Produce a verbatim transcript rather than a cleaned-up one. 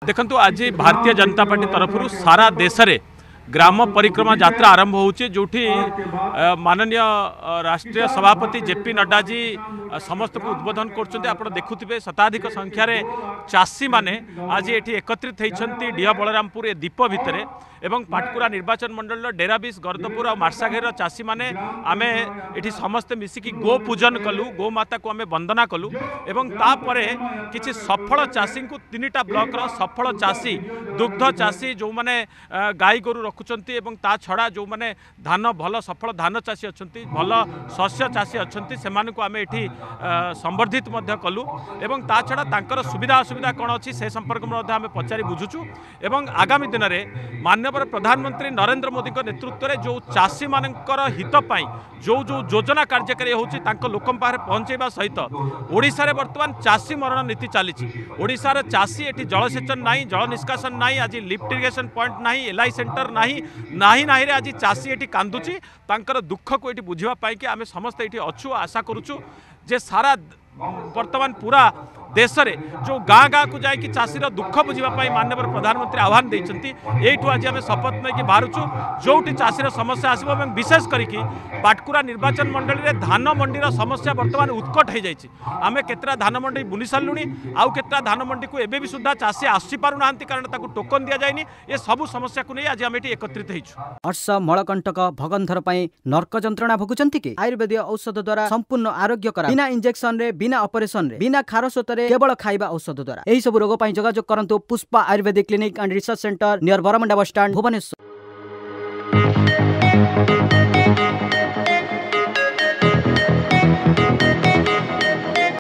देखंतु आज भारतीय जनता पार्टी तरफ सारा देश में ग्राम परिक्रमा यात्रा आरंभ होउची जोठी माननीय राष्ट्रीय सभापति जेपी नड्डा जी समस्त को उद्बोधन करछन्ते। आपण देखुथिबे शताधिक संख्यार चाषी माने आज एठी एकत्रित होइछन्ती डिह बलरामपुर ए दीप भितरे एवं पाटकुरा निर्वाचन मंडल डेराबिस गर्दपुर और मार्साघेर चाषी माने आमे एठी समस्त मिसिकी गो पूजन कलु, गो माता को आमे वंदना कलु एवं तापरे किछि सफल चाषी को तीनिटा ब्लॉक रो सफल चाषी दुग्ध चाषी जो माने गाई गोरु रखुचंती एवं ता छड़ा जो माने धान भल सफल धान चाषी अच्छंती भल शस्य चाषी अच्छंती सेमान को आमे एठी संवर्धित मध्य कलु एवं ता छड़ा तांकर सुविधा असुविधा कोन अछि से संपर्क में मध्य आमे पचारि बुझुचु एवं आगामी दिन में माननीय प्रधानमंत्री नरेंद्र मोदी नेतृत्व में जो चाषी मानकर हित पाई जो जो योजना कार्यकारी होची तांको लोकम पारे पहुंचेबा सहित ओडिशा रे वर्तमान चाषी मरण नीति चली ओडिशा रे चाषी एठी जलसेचन नाही जल निष्कासन नाही आज लिफ्ट इरिगेशन पॉइंट नाही एलआई सेंटर नाही नाही नाही रे आज चाषी एठी कांदुची तांकर दुख को एठी बुझिबा पाई कि आमे समस्त एठी अछु आशा करूछु जे सारा वर्तमान पूरा देश रे जो गाँ गाँ को जाकि चाषीर दुख बुझापी माननीय प्रधानमंत्री आह्वान देइछन्ती एठू आज आम शपथ नहीं बाहरुचु जोटी चाषीर समस्या आसब और विशेष करके पाटकुरा निर्वाचन मंडल में धान मंडीर समस्या वर्तमान उत्कट हो जाइए आम केतरा धान मंडी बुनी सारूँ आउ केतरा धान मंडी को एबे भी सुधा चाषी आसी पारु नाहांती कारण ताकू टोकन दिया जायनि ये सब समस्या को नहीं आज आम एठी एकत्रित होइछु। हर्ष मलकंटक भगंधर पई नर्क जंत्रणा भोगुचंती कि आयुर्वेद औषध द्वारा संपूर्ण आरोग्य करा बिना इंजेक्शन रे बिना ऑपरेशन रे बिना खारसोत रे केवल खाइबा औषध द्वारा एही सब रोग पई जोगाजोग करंतु Pushpa Ayurvedic clinic and research centre near Baramunda bus stand Bhubaneswar.